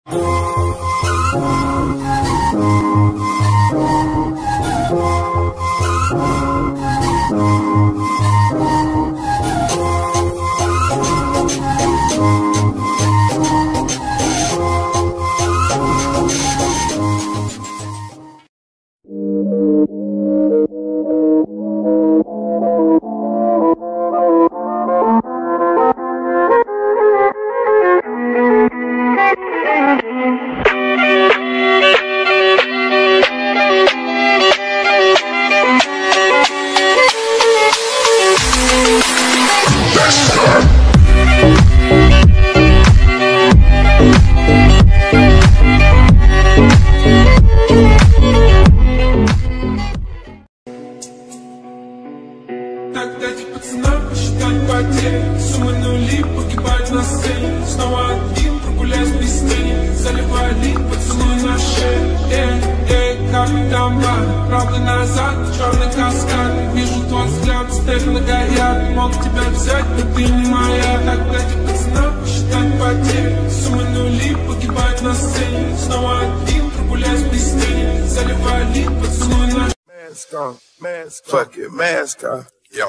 Так дайте пацанам посчитать потери. Суммы нули, погибать на сцене. Снова один, прогуляюсь без тени. Заливай лик, поцелуй на шее. Как там бар, правда назад, черный каскад. Вижу твой взгляд, степенно горят. Мог тебя взять, но ты не моя. Так дайте пацанам посчитать потери. Суммы нули, погибать на сцене. Снова один, прогуляюсь без тени. Заливай лик, поцелуй на шее. Mask on, fuck it, mask on, yo.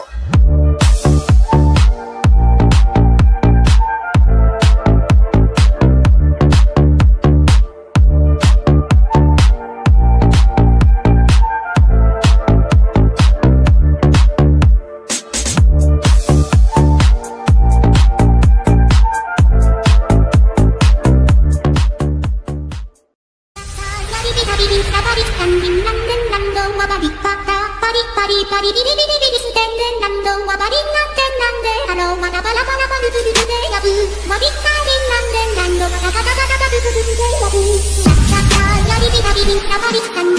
Bye.